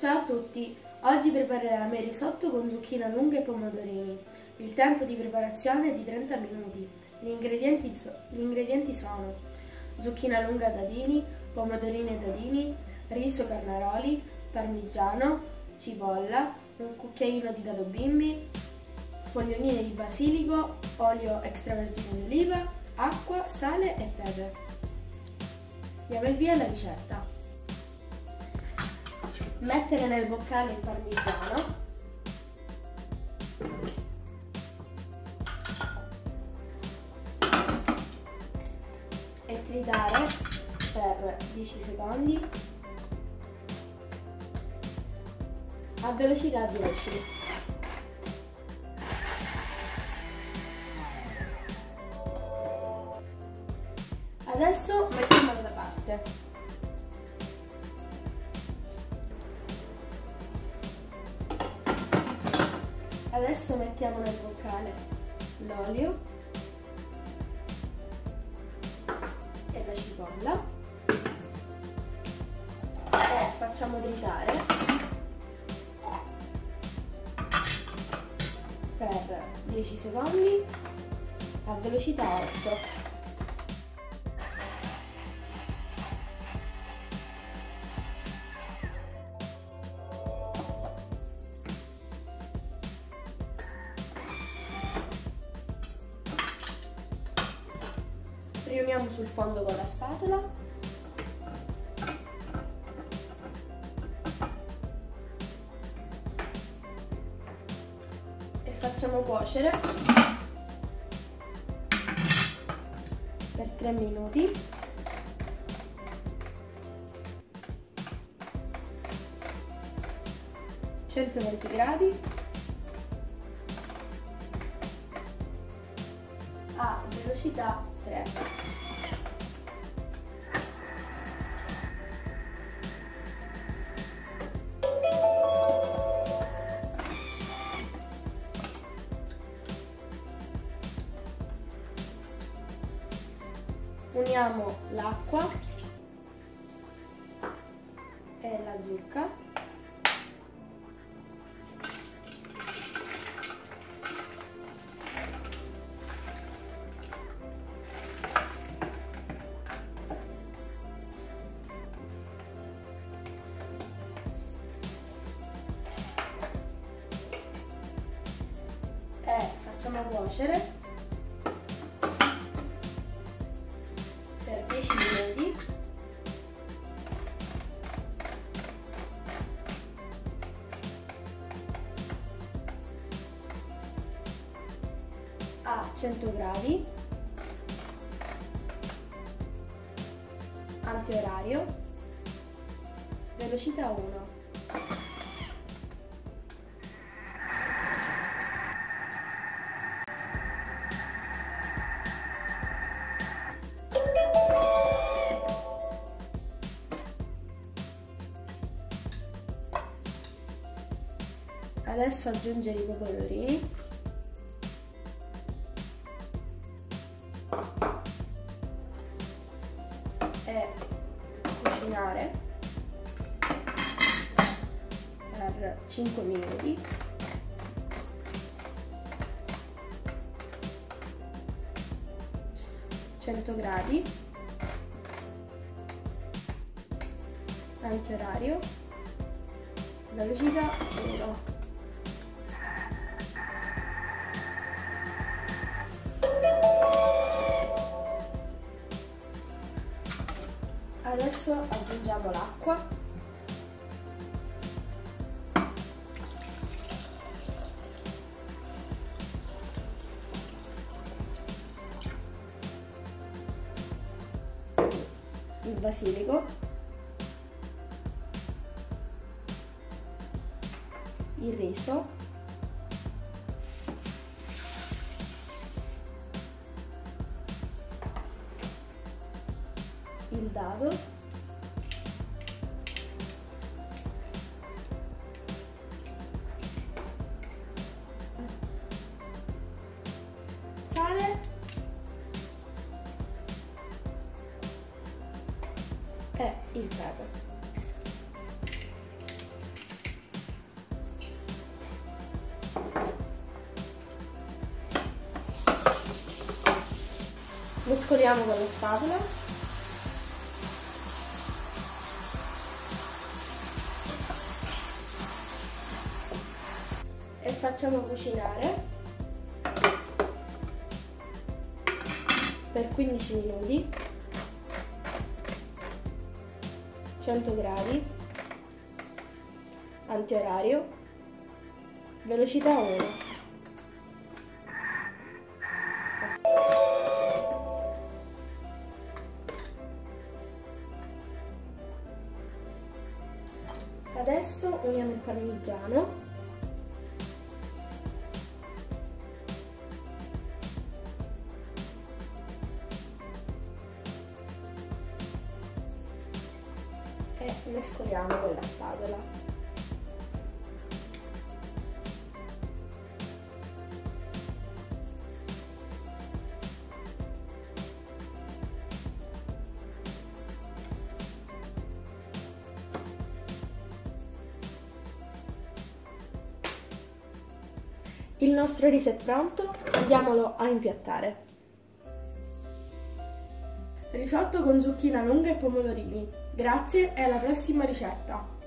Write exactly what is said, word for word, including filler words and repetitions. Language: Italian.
Ciao a tutti, oggi prepareremo il risotto con zucchine lunghe e pomodorini. Il tempo di preparazione è di trenta minuti. Gli ingredienti, gli ingredienti sono zucchina lunga a dadini, pomodorini a dadini, riso carnaroli, parmigiano, cipolla, un cucchiaino di dado bimbi, foglioline di basilico, olio extravergine di oliva, acqua, sale e pepe. Diamo il via alla ricetta. Mettere nel boccale il parmigiano, e tritare per dieci secondi a velocità dieci. Adesso mettiamolo da parte. Adesso mettiamo nel boccale l'olio e la cipolla e facciamo tritare per dieci secondi a velocità otto. Riuniamo sul fondo con la spatola e facciamo cuocere per tre minuti centoventi gradi a velocità tre. Uniamo l'acqua e la zucca e facciamo cuocere per dieci minuti a cento gradi antiorario, velocità uno. Adesso aggiungere i pomodorini e cucinare per cinque minuti cento gradi antiorario, velocità uno. Adesso aggiungiamo l'acqua il basilico, il riso, il dado, sale e il pepe. Mescoliamo con la spatola. E facciamo cucinare per quindici minuti, cento gradi, antiorario, velocità uno. Adesso uniamo il parmigiano. E mescoliamo con la spatola. Il nostro riso è pronto, andiamolo a impiattare. Risotto con zucchina lunga e pomodorini. Grazie e alla prossima ricetta!